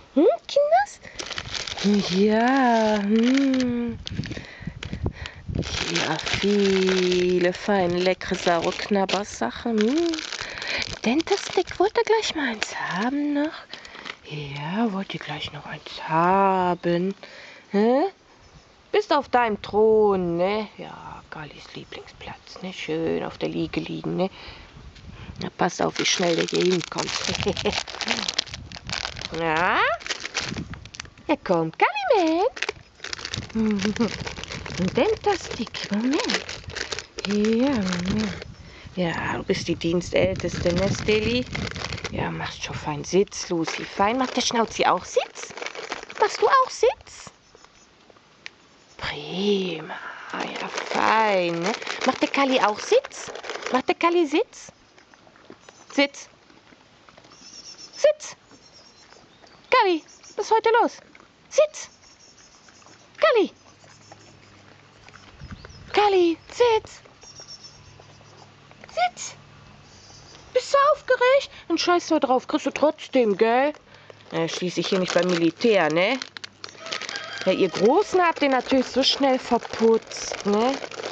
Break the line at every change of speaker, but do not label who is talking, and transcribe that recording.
Kinders? Ja, ja, viele feine, leckere, saure Knabbersachen. Dentastick, wollt ihr gleich mal eins haben noch? Ja, wollt ihr gleich noch eins haben? Hä? Bist auf deinem Thron, ne? Ja, Gallis Lieblingsplatz, ne? Schön auf der Liege liegen, ne? Na, pass auf, wie schnell der hier hinkommt. Ja? Er kommt, Galli, Ein Dentastick, Moment. Ja, Moment. Ja, du bist die Dienstälteste, ne, Steli? Ja, machst schon fein Sitz, Lucy. Fein. Macht der Schnauzi auch Sitz? Machst du auch Sitz? Prima. Ja, fein, ne? Macht der Kalli auch Sitz? Macht der Kalli Sitz? Sitz. Sitz. Kalli, was ist heute los? Sitz. Kalli. Kalli, sitz. Sitz. Bist du aufgeregt? Dann scheiß doch drauf, kriegst du trotzdem, gell? Schließlich hier nicht beim Militär, ne? Ja, ihr Großen habt den natürlich so schnell verputzt, ne?